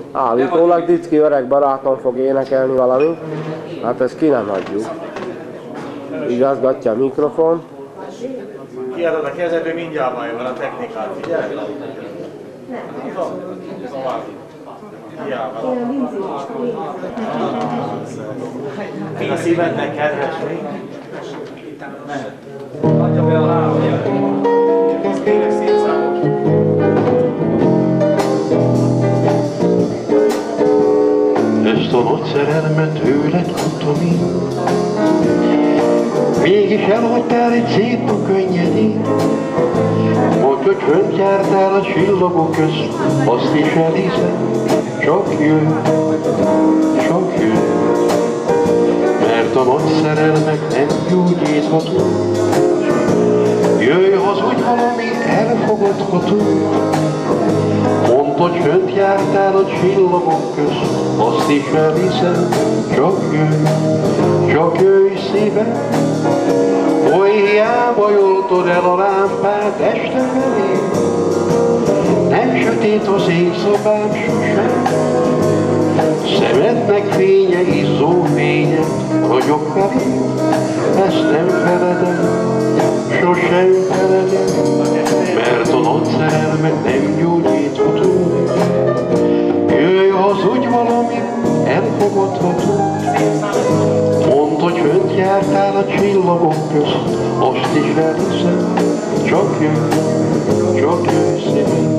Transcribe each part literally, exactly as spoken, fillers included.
Állítólag Dicki öreg barátom fog énekelni valamit, hát ezt ki nem hagyjuk. Igazgatja a mikrofon. Kiadod a kezedbe, mindjárt majd van a technikát, figyelj! Hiába. Én szívednek kedves, mi? Adja be a lábaját. Ez kérek szép számos. Ezt a nagy szerelmet tőled kaptam én, mégis elhagytál egy szép nap könnyedén. Most, hogy fönt jártál a csillagok közt, azt is elhiszem, csak jön, csak jön. Mert a nagy szerelmek nem gyógyítható, jöjj, hazudj valami elfogadható. Mondd, hogy fönt jártál a csillagok közt, azt is elhiszem, csak jöjj, csak jöjj szívem. Oly hiába joltod el a lámpát este felé, nem sötét az én szobám sosem. Szemednek fénye, izzó fénye, ragyog felé, ezt nem feledem, sosem feledem. Mert a nagy szerelmek nem gyógyítható, jöjj, hazudj valami elfogadható. Mondd, hogy fönt jártál a csillagok közt, azt is elhiszem, csak jöjj, csak jöjj szívem.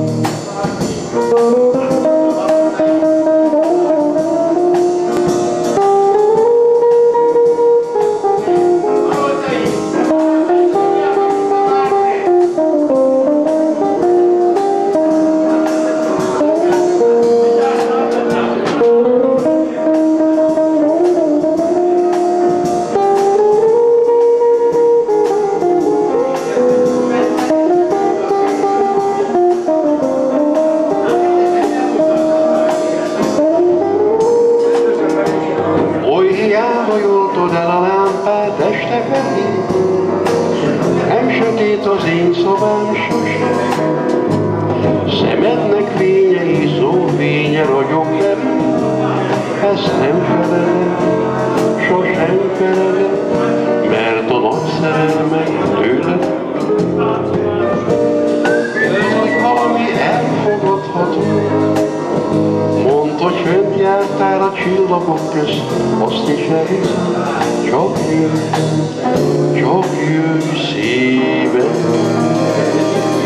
Csak jöjj, csak jöjj szívem.